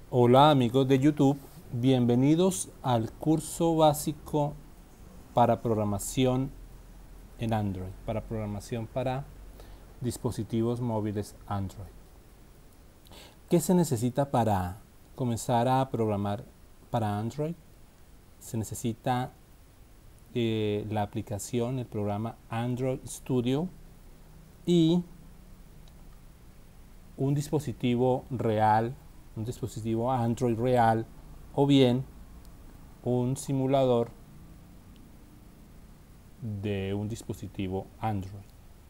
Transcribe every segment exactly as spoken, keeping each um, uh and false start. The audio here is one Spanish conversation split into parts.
Hola amigos de YouTube, bienvenidos al curso básico para programación en Android, para programación para dispositivos móviles Android. ¿Qué se necesita para comenzar a programar para Android? Se necesita eh, la aplicación, el programa Android Studio y un dispositivo real, un dispositivo Android real o bien un simulador de un dispositivo Android.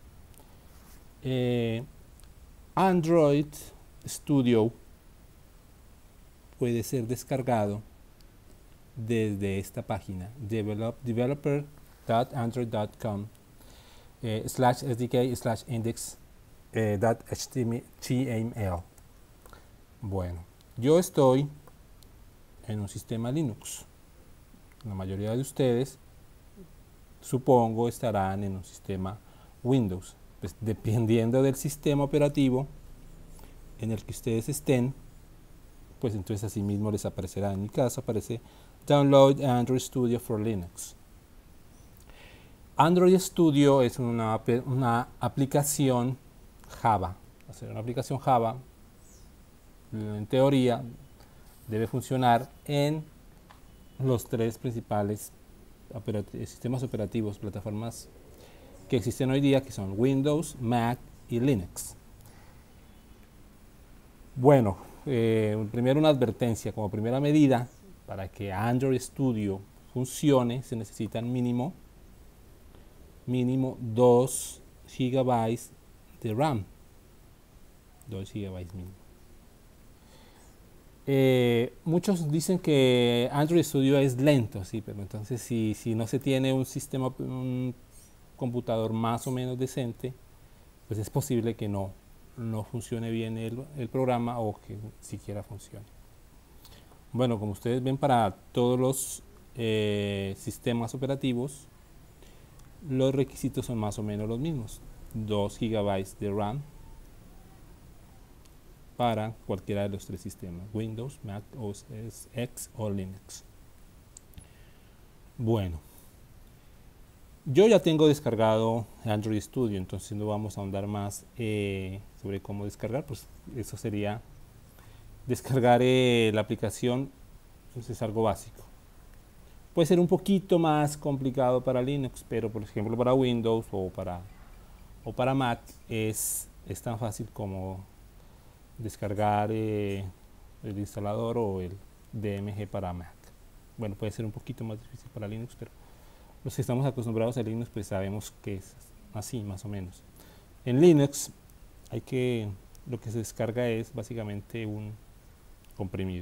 Eh, Android Studio puede ser descargado desde esta página develop, developer punto android punto com eh, slash sdk slash index eh, dot html. Bueno, yo estoy en un sistema Linux. La mayoría de ustedes, supongo, estarán en un sistema Windows. Pues dependiendo del sistema operativo en el que ustedes estén, pues entonces así mismo les aparecerá. En mi caso aparece Download Android Studio for Linux. Android Studio es una, una aplicación Java. O sea, una aplicación Java, en teoría, debe funcionar en los tres principales operat sistemas operativos, plataformas que existen hoy día, que son Windows, Mac y Linux. Bueno, eh, primero una advertencia, como primera medida, para que Android Studio funcione se necesitan mínimo, mínimo dos gigabytes de RAM, dos gigabytes mínimo. Eh, muchos dicen que Android Studio es lento, sí, pero entonces si, si no se tiene un sistema, un computador más o menos decente, pues es posible que no, no funcione bien el, el programa o que siquiera funcione. Bueno, como ustedes ven, para todos los eh, sistemas operativos, los requisitos son más o menos los mismos. dos gigabytes de RAM para cualquiera de los tres sistemas, Windows, Mac O S X o Linux. Bueno, yo ya tengo descargado Android Studio, entonces no vamos a ahondar más eh, sobre cómo descargar, pues eso sería descargar eh, la aplicación, entonces es algo básico. Puede ser un poquito más complicado para Linux, pero por ejemplo para Windows o para, o para Mac es, es tan fácil como descargar eh, el instalador o el D M G para Mac. Bueno, puede ser un poquito más difícil para Linux, pero los que estamos acostumbrados a Linux pues sabemos que es así más o menos. En Linux hay que, lo que se descarga es básicamente un comprimido.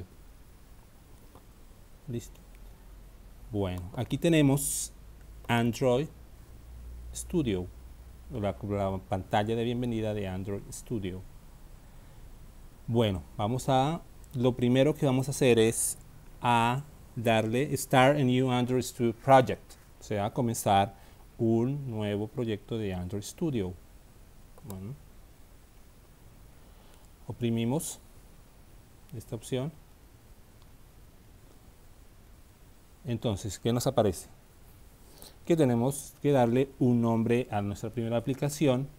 Listo. Bueno, aquí tenemos Android Studio, la, la pantalla de bienvenida de Android Studio. Bueno, vamos a, lo primero que vamos a hacer es a darle Start a New Android Studio Project, o sea, comenzar un nuevo proyecto de Android Studio. Bueno, oprimimos esta opción. Entonces, ¿qué nos aparece? Que tenemos que darle un nombre a nuestra primera aplicación.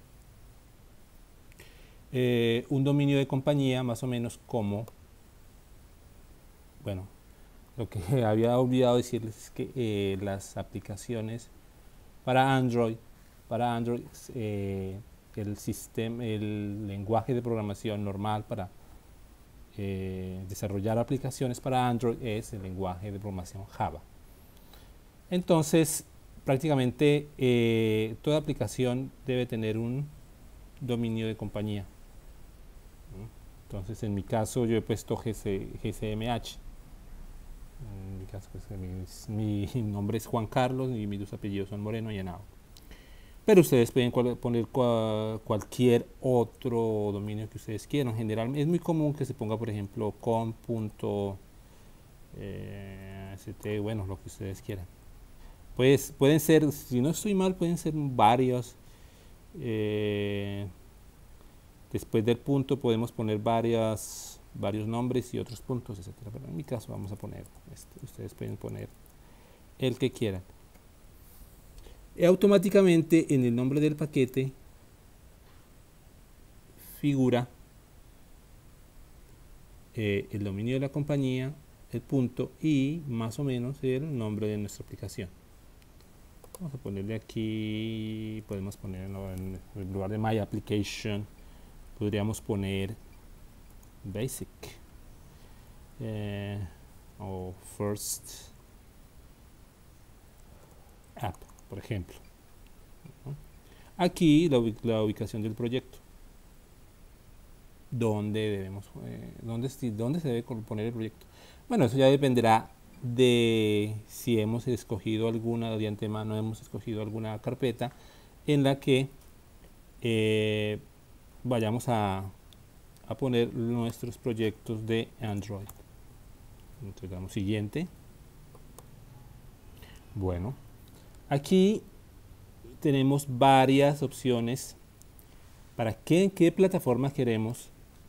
Eh, un dominio de compañía más o menos como, bueno, lo que había olvidado decirles es que eh, las aplicaciones para Android, para Android eh, el sistema, el lenguaje de programación normal para eh, desarrollar aplicaciones para Android es el lenguaje de programación Java. Entonces, prácticamente eh, toda aplicación debe tener un dominio de compañía. Entonces, en mi caso, yo he puesto G C M H. En mi caso, pues, mi, mi nombre es Juan Carlos y mis dos apellidos son Moreno y Henao. Pero ustedes pueden cual, poner cual, cualquier otro dominio que ustedes quieran. Generalmente es muy común que se ponga, por ejemplo, com punto st, bueno, lo que ustedes quieran. Pues pueden ser, si no estoy mal, pueden ser varios. Eh, Después del punto podemos poner varias varios nombres y otros puntos, etcétera. Pero en mi caso vamos a poner este, ustedes pueden poner el que quieran. Y automáticamente en el nombre del paquete figura eh, el dominio de la compañía, el punto y más o menos el nombre de nuestra aplicación. Vamos a ponerle aquí, podemos ponerlo en el lugar de My Application, podríamos poner Basic eh, o First App, por ejemplo. Aquí la, ubic la ubicación del proyecto, dónde debemos, eh, dónde, dónde se debe poner el proyecto. Bueno, eso ya dependerá de si hemos escogido alguna, de antemano hemos escogido alguna carpeta en la que eh, vayamos a, a poner nuestros proyectos de Android. Entonces damos siguiente. Bueno, aquí tenemos varias opciones para qué, qué plataforma queremos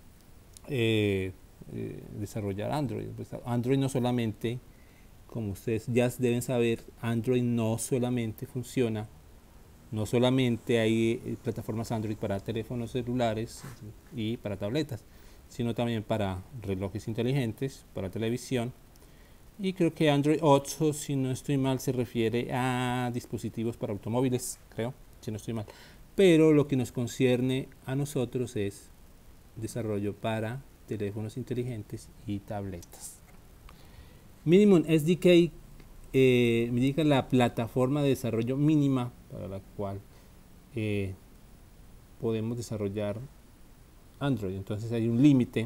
eh, eh, desarrollar Android. Pues Android no solamente, como ustedes ya deben saber, Android no solamente funciona, no solamente hay plataformas Android para teléfonos celulares y para tabletas, sino también para relojes inteligentes, para televisión, y creo que Android ocho, si no estoy mal, se refiere a dispositivos para automóviles, creo, si no estoy mal. Pero lo que nos concierne a nosotros es desarrollo para teléfonos inteligentes y tabletas. Minimum S D K eh, me indica la plataforma de desarrollo mínima para la cual eh, podemos desarrollar Android. Entonces hay un límite.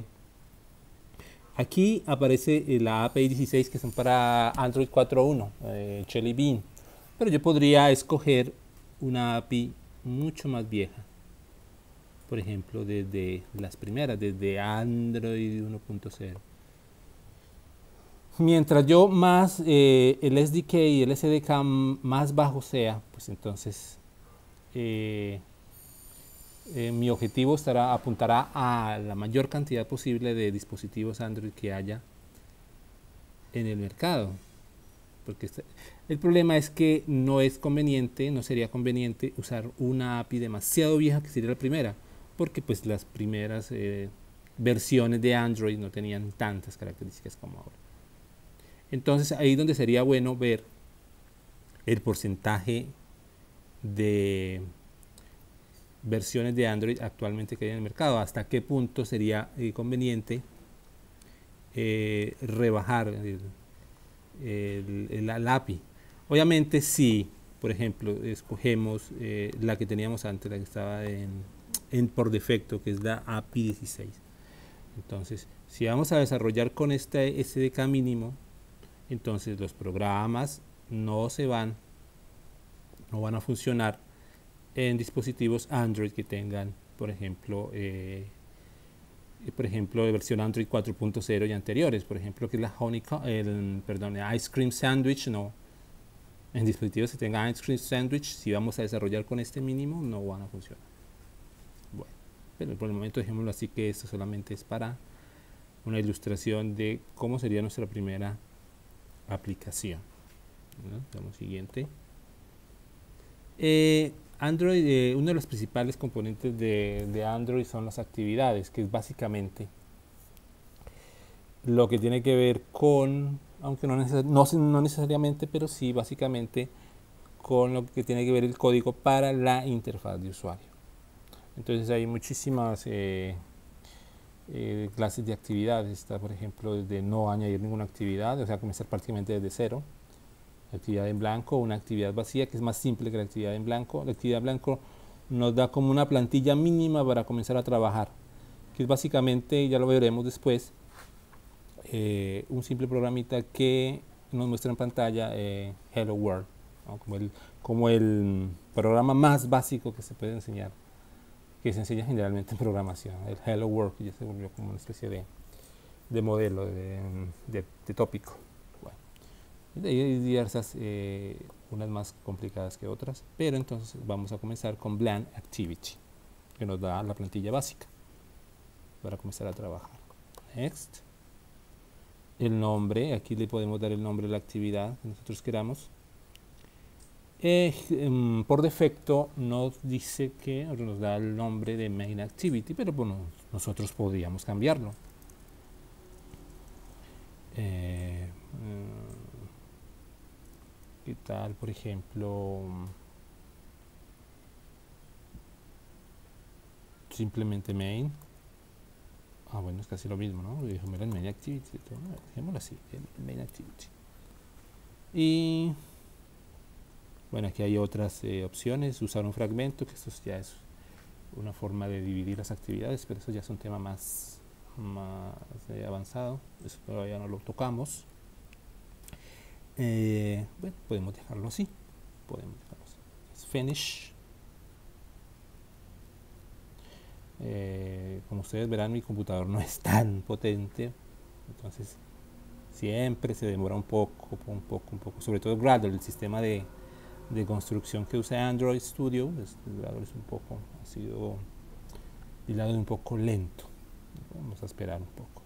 Aquí aparece la A P I dieciséis, que son para Android cuatro punto uno, eh, Jelly Bean, pero yo podría escoger una A P I mucho más vieja, por ejemplo desde las primeras, desde Android uno punto cero. Mientras yo más eh, el S D K y el S D K más bajo sea, pues entonces eh, eh, mi objetivo estará, apuntará a la mayor cantidad posible de dispositivos Android que haya en el mercado. Porque este, el problema es que no es conveniente, no sería conveniente usar una A P I demasiado vieja, que sería la primera, porque pues las primeras eh, versiones de Android no tenían tantas características como ahora. Entonces ahí donde sería bueno ver el porcentaje de versiones de Android actualmente que hay en el mercado, hasta qué punto sería eh, conveniente eh, rebajar el, el, el, el A P I. Obviamente si, por ejemplo, escogemos eh, la que teníamos antes, la que estaba en, en por defecto, que es la A P I dieciséis. Entonces, si vamos a desarrollar con este S D K mínimo, entonces los programas no se van, no van a funcionar en dispositivos Android que tengan, por ejemplo, eh, por ejemplo, de versión Android cuatro punto cero y anteriores, por ejemplo, que es la Honeycomb, el, perdón, el Ice Cream Sandwich, no. En dispositivos que tengan Ice Cream Sandwich, si vamos a desarrollar con este mínimo, no van a funcionar. Bueno, pero por el momento dejémoslo así, que esto solamente es para una ilustración de cómo sería nuestra primera aplicación. ¿No? Damos siguiente. Eh, Android, eh, uno de los principales componentes de, de Android son las actividades, que es básicamente lo que tiene que ver con, aunque no, neces no, no necesariamente, pero sí básicamente con lo que tiene que ver el código para la interfaz de usuario. Entonces hay muchísimas eh, eh, clases de actividades. Está, por ejemplo, desde no añadir ninguna actividad, o sea, comenzar prácticamente desde cero. Actividad en blanco, una actividad vacía, que es más simple que la actividad en blanco. La actividad en blanco nos da como una plantilla mínima para comenzar a trabajar, que es básicamente, ya lo veremos después, eh, un simple programita que nos muestra en pantalla eh, Hello World, ¿no? como, el, como el programa más básico que se puede enseñar, que se enseña generalmente en programación, el Hello World, que ya se volvió como una especie de, de modelo, de, de, de tópico. Hay diversas, eh, unas más complicadas que otras, pero entonces vamos a comenzar con Bland Activity, que nos da la plantilla básica para comenzar a trabajar. next. El nombre, aquí le podemos dar el nombre de la actividad que nosotros queramos. Eh, um, por defecto nos dice que nos da el nombre de main activity, pero bueno, nosotros podríamos cambiarlo. Eh, um, ¿Qué tal, por ejemplo, simplemente main? Ah, bueno, es casi lo mismo, ¿no? Dejémoslo en main activity, dejémoslo así, en main activity. Y bueno, aquí hay otras eh, opciones, usar un fragmento, que esto ya es una forma de dividir las actividades, pero eso ya es un tema más, más eh, avanzado, eso todavía no lo tocamos. Eh, bueno, podemos dejarlo así, podemos dejarlo así. Es finish. Eh, como ustedes verán, mi computador no es tan potente, entonces siempre se demora un poco, un poco, un poco, sobre todo Gradle, el sistema de, de construcción que usa Android Studio, pues, Gradle es un poco, ha sido hilado un poco lento. Vamos a esperar un poco.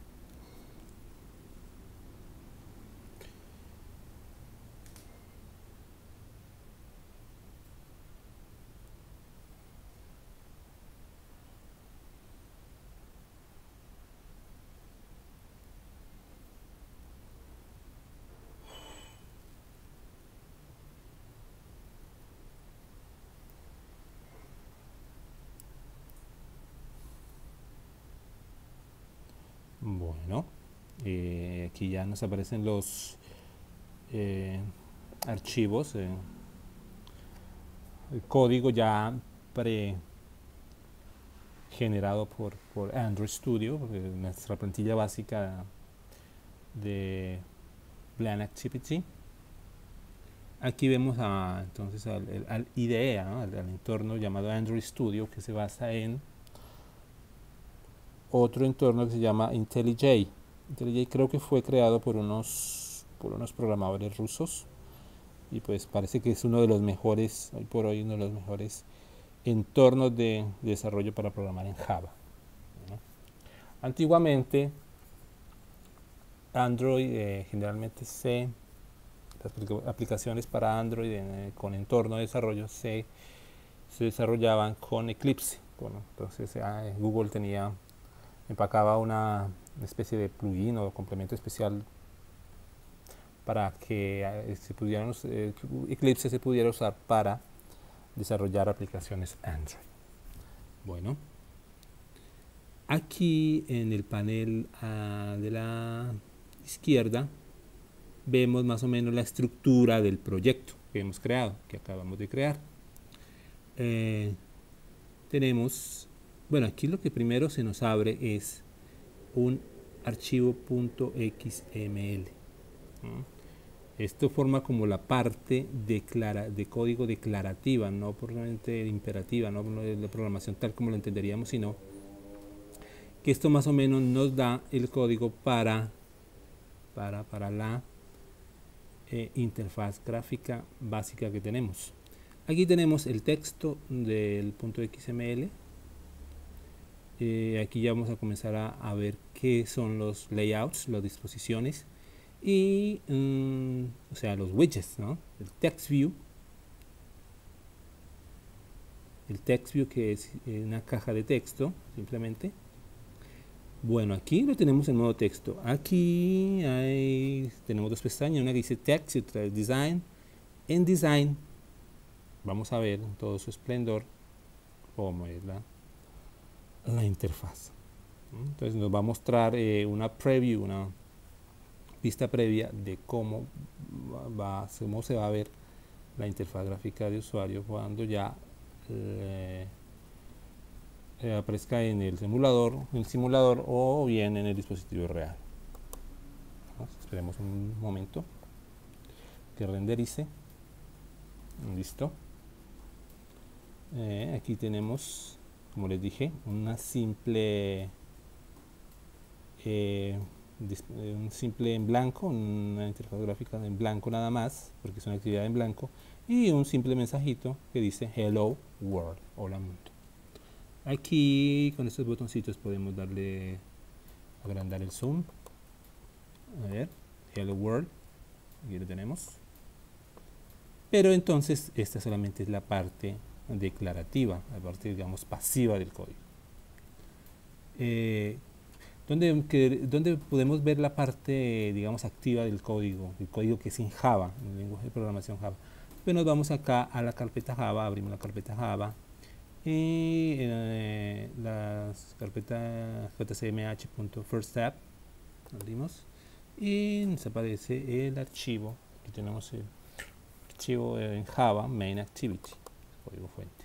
Bueno, eh, aquí ya nos aparecen los eh, archivos, eh, el código ya pre generado por, por Android Studio, porque nuestra plantilla básica de Plan Activity. Aquí vemos a, entonces al, al I D E, ¿no? al, al entorno llamado Android Studio, que se basa en otro entorno que se llama IntelliJ. IntelliJ creo que fue creado por unos, por unos programadores rusos, y pues parece que es uno de los mejores, hoy por hoy uno de los mejores entornos de, de desarrollo para programar en Java, ¿no? Antiguamente Android, eh, generalmente C, las aplicaciones para Android eh, con entorno de desarrollo C se desarrollaban con Eclipse. Bueno, entonces eh, Google tenía, empacaba una especie de plugin o complemento especial para que eh, se pudieran, eh, Eclipse se pudiera usar para desarrollar aplicaciones Android. Bueno, aquí en el panel uh, de la izquierda vemos más o menos la estructura del proyecto que hemos creado, que acabamos de crear. Eh, tenemos, bueno, aquí lo que primero se nos abre es un archivo .xml. ¿no? Esto forma como la parte declara, de código declarativa, no probablemente imperativa, no de programación tal como lo entenderíamos, sino que esto más o menos nos da el código para, para, para la eh, interfaz gráfica básica que tenemos. Aquí tenemos el texto del .xml. Eh, aquí ya vamos a comenzar a, a ver qué son los layouts, las disposiciones y, um, o sea, los widgets, ¿no? El text view. El text view, que es una caja de texto, simplemente. Bueno, aquí lo tenemos en modo texto. Aquí hay, tenemos dos pestañas, una que dice text y otra es design. En design vamos a ver en todo su esplendor cómo es la, la interfaz. Entonces nos va a mostrar eh, una preview, una vista previa de cómo, va, cómo se va a ver la interfaz gráfica de usuario cuando ya eh, eh, aparezca en el simulador, en el simulador o bien en el dispositivo real. Vamos, esperemos un momento que renderice. Listo. Eh, aquí tenemos, como les dije, una simple eh, un simple en blanco, una interfaz gráfica en blanco nada más, porque es una actividad en blanco, y un simple mensajito que dice Hello World, hola mundo. Aquí con estos botoncitos podemos darle agrandar el zoom. A ver, Hello World, aquí lo tenemos. Pero entonces esta solamente es la parte declarativa, la parte, digamos, pasiva del código. Eh, ¿dónde, que, ¿Dónde podemos ver la parte, digamos, activa del código? El código que es en Java, en el lenguaje de programación Java. Pues nos vamos acá a la carpeta Java, abrimos la carpeta Java y eh, la carpeta jcmh.firststep, abrimos y nos aparece el archivo. Aquí tenemos el archivo en Java, main activity, código fuente.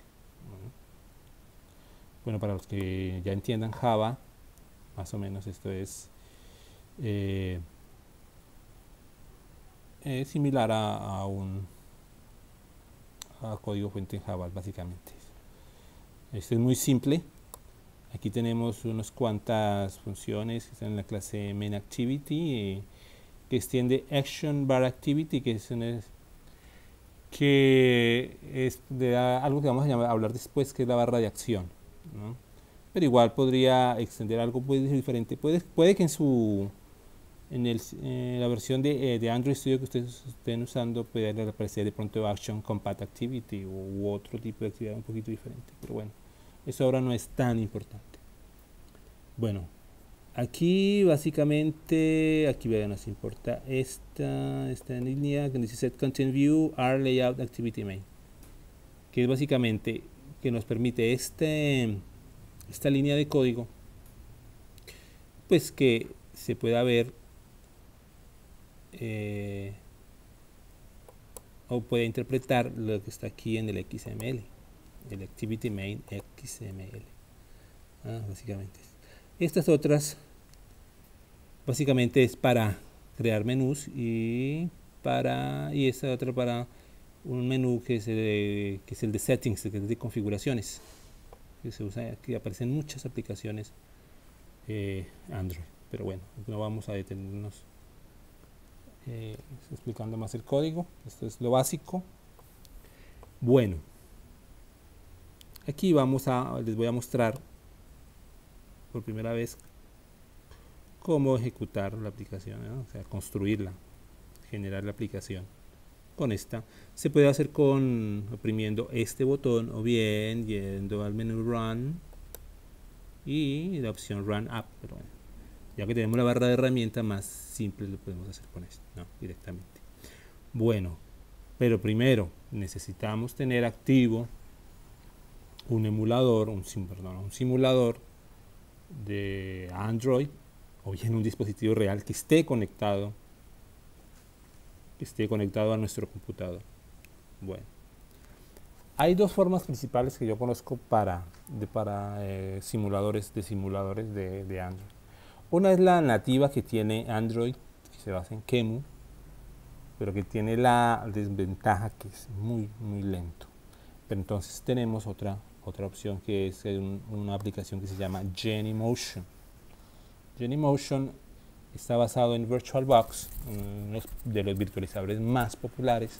Bueno, para los que ya entiendan Java, más o menos esto es eh, eh, similar a, a un a código fuente en Java, básicamente. Esto es muy simple. Aquí tenemos unas cuantas funciones que están en la clase main activity, eh, que extiende action bar activity, que es, una, que es de algo que vamos a, llamar, a hablar después, que es la barra de acción, ¿no? Pero igual podría extender algo puede ser diferente. Puede, puede que en su en el, eh, la versión de, eh, de Android Studio que ustedes estén usando pueda aparecer de pronto Action Compat Activity u, u otro tipo de actividad un poquito diferente. Pero bueno, eso ahora no es tan importante. Bueno, aquí básicamente, aquí vean, nos importa esta, esta línea que dice Set Content View R Layout Activity Main, que es básicamente que nos permite este esta línea de código, pues que se pueda ver eh, o puede interpretar lo que está aquí en el X M L, el Activity Main X M L. Ah, básicamente estas otras básicamente es para crear menús y para y esta otra para un menú que es el de, que es el de settings, que es de configuraciones, que se usa, que aparecen muchas aplicaciones eh, Android, pero bueno, no vamos a detenernos eh, explicando más el código. Esto es lo básico. Bueno, aquí vamos a les voy a mostrar por primera vez cómo ejecutar la aplicación, ¿no? O sea, construirla, generar la aplicación. Con esta se puede hacer con oprimiendo este botón o bien yendo al menú Run y la opción Run App, pero bueno, ya que tenemos la barra de herramientas, más simple lo podemos hacer con esto, ¿no? Directamente. Bueno, pero primero necesitamos tener activo un emulador, un, perdón, un simulador de Android o bien un dispositivo real que esté conectado que esté conectado a nuestro computador. Bueno, hay dos formas principales que yo conozco para, de, para eh, simuladores de simuladores de, de Android. Una es la nativa que tiene Android, que se basa en QEMU, pero que tiene la desventaja que es muy, muy lento. Pero entonces tenemos otra, otra opción que es un, una aplicación que se llama Genymotion. Genymotion está basado en VirtualBox, uno de los virtualizadores más populares.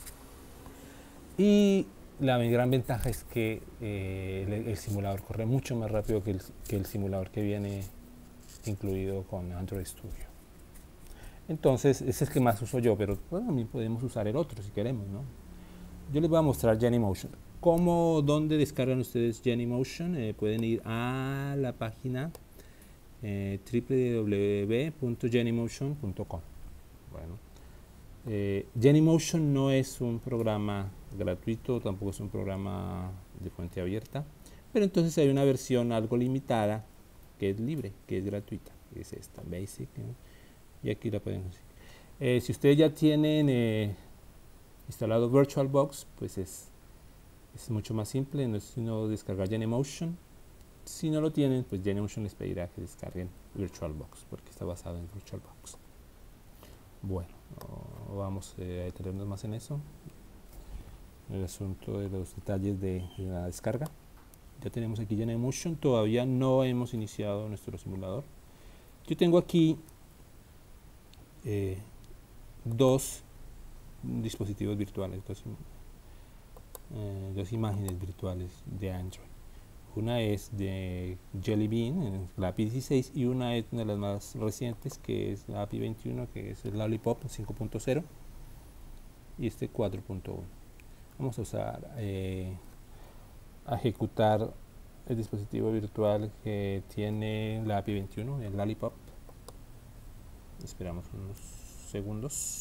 Y la gran ventaja es que eh, el, el simulador corre mucho más rápido que el, que el simulador que viene incluido con Android Studio. Entonces, ese es el que más uso yo, pero bueno, también podemos usar el otro si queremos, ¿no? Yo les voy a mostrar Genymotion. ¿Cómo, dónde descargan ustedes Genymotion? Eh, pueden ir a la página eh, w w w punto genymotion punto com. Bueno, eh, Genymotion no es un programa gratuito, tampoco es un programa de fuente abierta, pero entonces hay una versión algo limitada que es libre, que es gratuita, que es esta, Basic, ¿no? Y aquí la pueden conseguir. Eh, si ustedes ya tienen eh, instalado VirtualBox, pues es, es mucho más simple, no es sino descargar Genymotion. Si no lo tienen, pues Genymotion les pedirá que descarguen VirtualBox, porque está basado en VirtualBox. Bueno, no vamos eh, a detenernos más en eso, el asunto de los detalles de, de la descarga. Ya tenemos aquí Genymotion, todavía no hemos iniciado nuestro simulador. Yo tengo aquí eh, dos dispositivos virtuales, dos, eh, dos imágenes virtuales de Android. una es de Jelly Bean, la A P I dieciséis, y una es una de las más recientes, que es la A P I veintiuno, que es el Lollipop cinco punto cero, y este cuatro punto uno. Vamos a usar, eh, a ejecutar el dispositivo virtual que tiene la A P I veintiuno, el Lollipop. Esperamos unos segundos.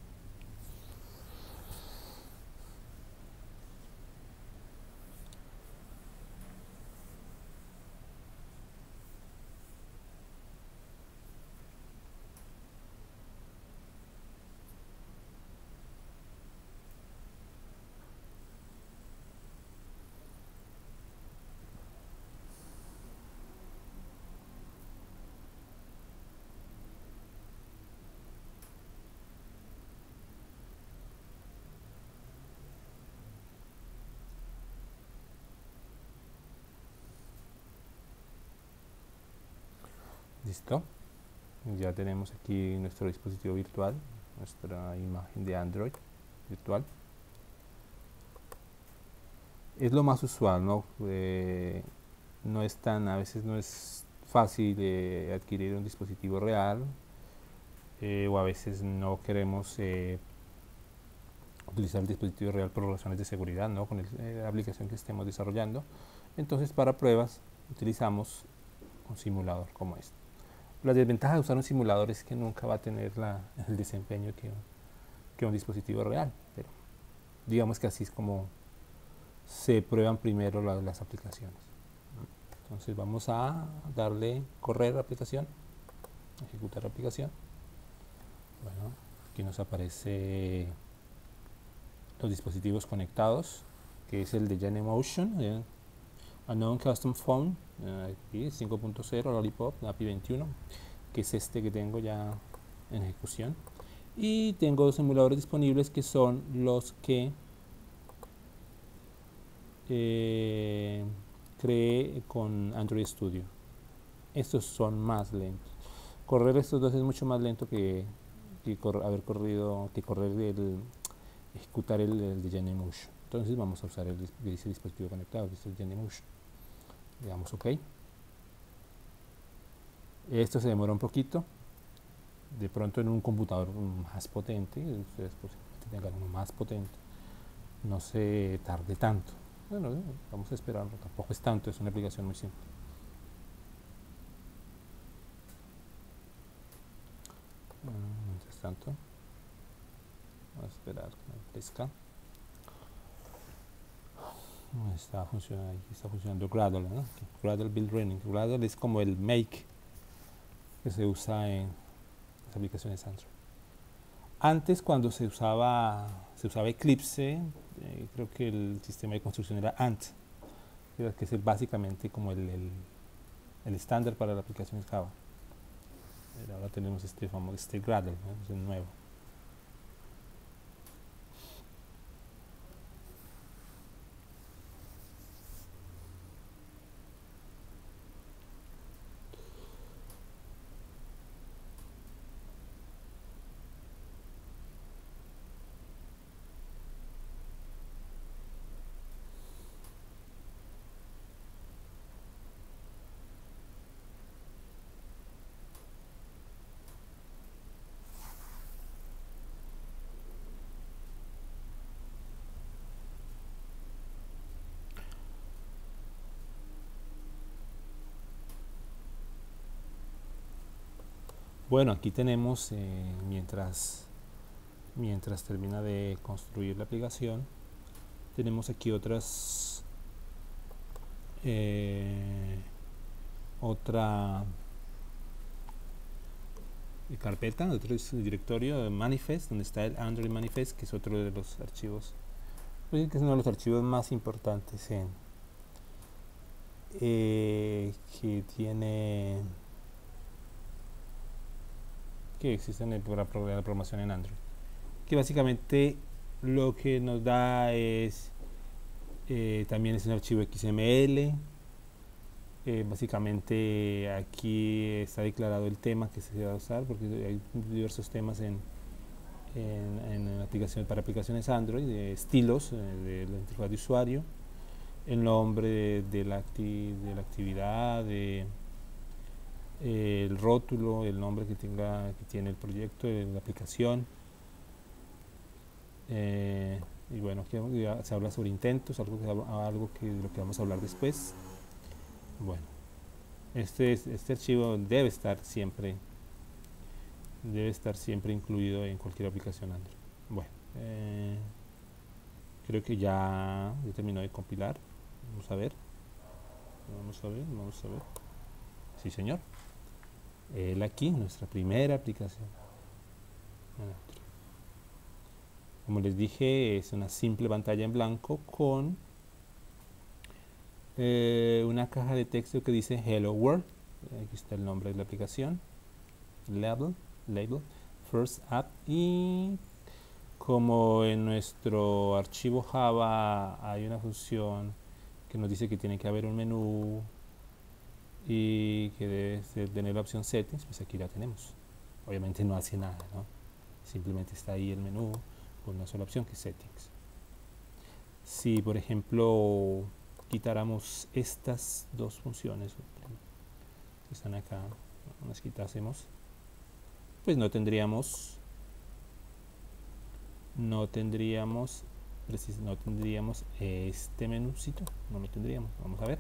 Listo, ya tenemos aquí nuestro dispositivo virtual, nuestra imagen de Android virtual. Es lo más usual, ¿no? Eh, no es tan, a veces no es fácil de adquirir un dispositivo real, eh, o a veces no queremos eh, utilizar el dispositivo real por razones de seguridad, ¿no? Con el, eh, la aplicación que estemos desarrollando. Entonces, para pruebas utilizamos un simulador como este. La desventaja de usar un simulador es que nunca va a tener la, el desempeño que, que un dispositivo real, pero digamos que así es como se prueban primero la, las aplicaciones. Entonces vamos a darle correr la aplicación, ejecutar la aplicación. Bueno, aquí nos aparece los dispositivos conectados, que es el de Genemotion, eh, Unknown Custom Phone, aquí cinco punto cero, Lollipop, A P I veintiuno, que es este que tengo ya en ejecución. Y tengo dos emuladores disponibles que son los que eh, creé con Android Studio. Estos son más lentos. Correr estos dos es mucho más lento que, que cor haber corrido, que correr el, ejecutar el, el de Genemotion. Entonces vamos a usar el, ese dispositivo conectado, que es el Genemotion. Le damos OK. Esto se demora un poquito. De pronto en un computador más potente, ustedes posiblemente tengan uno más potente, no se tarde tanto. Bueno, vamos a esperar, tampoco es tanto, es una aplicación muy simple. Mientras tanto, vamos a esperar que aparezca. Está funcionando, está funcionando Gradle, ¿no? Gradle Build Running. Gradle es como el make que se usa en las aplicaciones Android. Antes, cuando se usaba se usaba Eclipse, eh, creo que el sistema de construcción era Ant, que es básicamente como el, el, el estándar para las aplicaciones Java. Pero ahora tenemos este famoso este Gradle, ¿no? Es el nuevo. Bueno, aquí tenemos, eh, mientras, mientras termina de construir la aplicación, tenemos aquí otras, eh, otra carpeta, otro directorio de Manifest, donde está el Android Manifest, que es otro de los archivos, pues, que es uno de los archivos más importantes en, eh, que tiene que existen para la programación en Android, que básicamente lo que nos da es eh, también es un archivo X M L. Eh, básicamente aquí está declarado el tema que se va a usar, porque hay diversos temas en, en, en aplicación, para aplicaciones Android, de estilos eh, de la interfaz de usuario, el nombre de, de, la, acti de la actividad, de, eh, el rótulo, el nombre que, tenga, que tiene el proyecto, de la aplicación. Eh, y bueno, aquí se habla sobre intentos, algo que, algo que de lo que vamos a hablar después. Bueno, este, este archivo debe estar siempre debe estar siempre incluido en cualquier aplicación Android. Bueno, eh, creo que ya, ya terminó de compilar. Vamos a ver. Vamos a ver, vamos a ver. Sí, señor. Él aquí, nuestra primera aplicación. Como les dije, es una simple pantalla en blanco con eh, una caja de texto que dice Hello World. Aquí está el nombre de la aplicación. Label, label, First App. Y como en nuestro archivo Java hay una función que nos dice que tiene que haber un menú y que debe tener la opción Settings, pues aquí la tenemos. Obviamente no hace nada, ¿no? Simplemente está ahí el menú con una sola opción que es Settings. Si por ejemplo quitáramos estas dos funciones que están acá, las quitásemos, pues no tendríamos no tendríamos no tendríamos este menúcito, no lo tendríamos. Vamos a ver,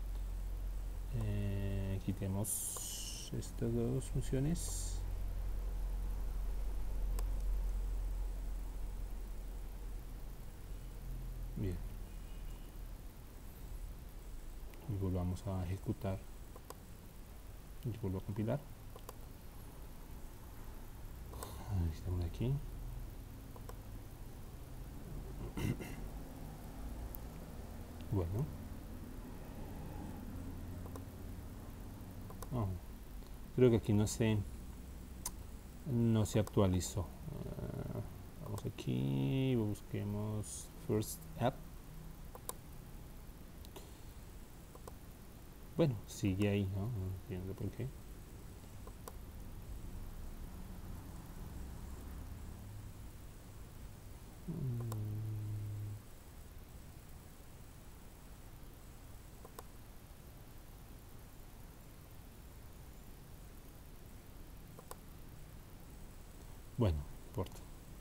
eh, quitemos estas dos funciones. Bien, y volvamos a ejecutar y vuelvo a compilar. Ahí estamos aquí. Bueno, oh, creo que aquí no se no se actualizó. Uh, vamos aquí, busquemos First App. Bueno, sigue ahí, ¿no? No entiendo por qué. Bueno, no importa.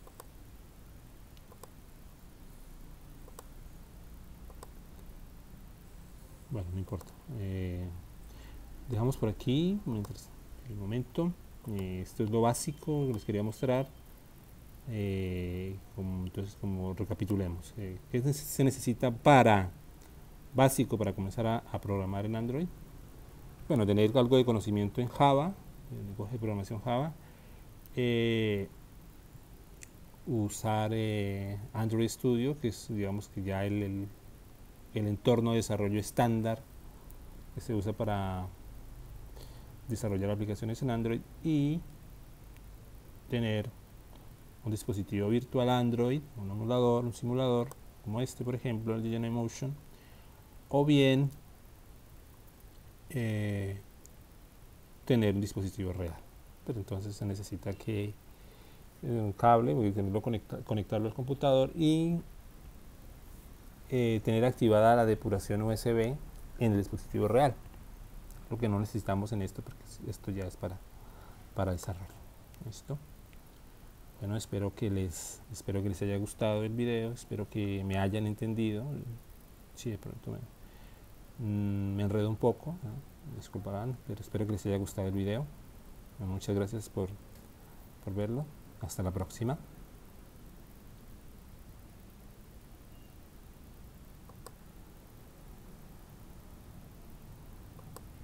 Bueno, no importa. Eh, dejamos por aquí mientras el momento. Eh, esto es lo básico que les quería mostrar. Eh, como, entonces, como recapitulemos. Eh, ¿Qué se necesita para básico para comenzar a, a programar en Android? Bueno, tener algo de conocimiento en Java, el lenguaje de programación Java. Eh, usar eh, Android Studio, que es, digamos, que ya el, el, el entorno de desarrollo estándar que se usa para desarrollar aplicaciones en Android, y tener un dispositivo virtual Android, un emulador, un simulador, como este por ejemplo, el de Genymotion, o bien eh, tener un dispositivo real. Pero entonces se necesita que eh, un cable, voy a tenerlo conecta, conectarlo al computador y eh, tener activada la depuración U S B en el dispositivo real, lo que no necesitamos en esto porque esto ya es para, para desarrollo. ¿Listo? Bueno, espero que les espero que les haya gustado el video, espero que me hayan entendido. Sí, de pronto me, mmm, me enredo un poco, ¿no? Disculparán, pero espero que les haya gustado el video. Muchas gracias por, por verlo. Hasta la próxima.